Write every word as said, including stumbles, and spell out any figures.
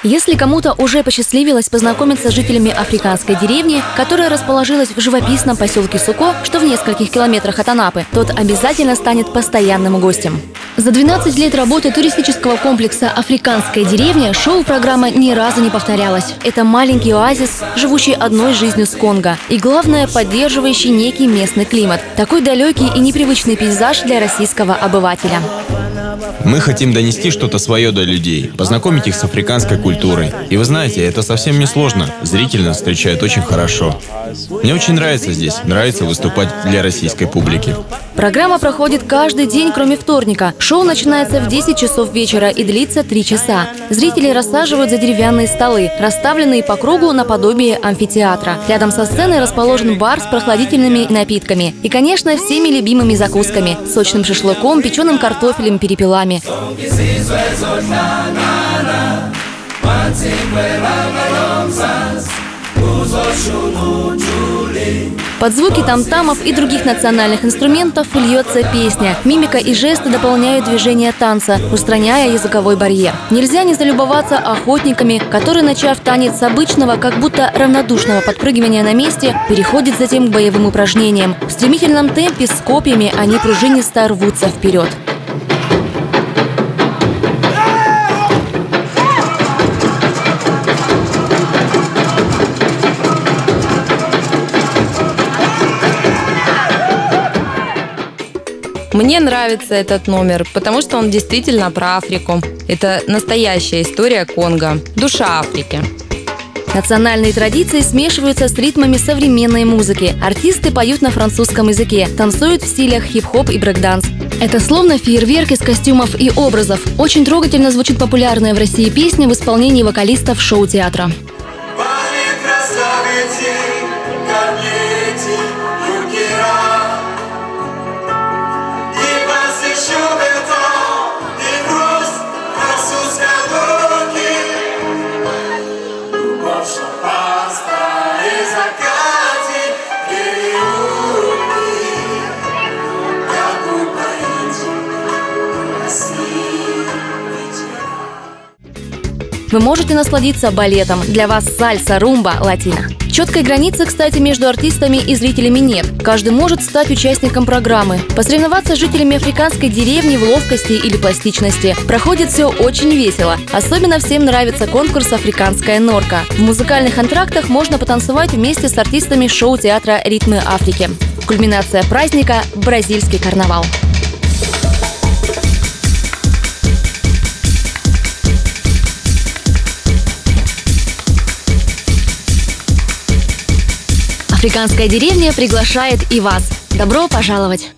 Если кому-то уже посчастливилось познакомиться с жителями африканской деревни, которая расположилась в живописном поселке Суко, что в нескольких километрах от Анапы, тот обязательно станет постоянным гостем. За двенадцать лет работы туристического комплекса «Африканская деревня» шоу-программа ни разу не повторялась. Это маленький оазис, живущий одной жизнью с Конго. И главное, поддерживающий некий местный климат. Такой далекий и непривычный пейзаж для российского обывателя. Мы хотим донести что-то свое до людей, познакомить их с африканской культурой. И вы знаете, это совсем не сложно. Зрители нас встречают очень хорошо. Мне очень нравится здесь, нравится выступать для российской публики. Программа проходит каждый день, кроме вторника. Шоу начинается в десять часов вечера и длится три часа. Зрители рассаживают за деревянные столы, расставленные по кругу наподобие амфитеатра. Рядом со сценой расположен бар с прохладительными напитками. И, конечно, всеми любимыми закусками – сочным шашлыком, печеным картофелем, перепелами. Под звуки там-тамов и других национальных инструментов льется песня. Мимика и жесты дополняют движение танца, устраняя языковой барьер. Нельзя не залюбоваться охотниками, которые, начав танец с обычного, как будто равнодушного подпрыгивания на месте, переходят затем к боевым упражнениям. В стремительном темпе с копьями они пружинисто рвутся вперед. Мне нравится этот номер, потому что он действительно про Африку. Это настоящая история Конго, душа Африки. Национальные традиции смешиваются с ритмами современной музыки. Артисты поют на французском языке, танцуют в стилях хип-хоп и брейк-данс. Это словно фейерверк из костюмов и образов. Очень трогательно звучит популярная в России песня в исполнении вокалистов шоу-театра. Вы можете насладиться балетом. Для вас сальса, румба, латино. Четкой границы, кстати, между артистами и зрителями нет. Каждый может стать участником программы. Посоревноваться с жителями африканской деревни в ловкости или пластичности. Проходит все очень весело. Особенно всем нравится конкурс «Африканская норка». В музыкальных антрактах можно потанцевать вместе с артистами шоу-театра «Ритмы Африки». Кульминация праздника – бразильский карнавал. Африканская деревня приглашает и вас. Добро пожаловать!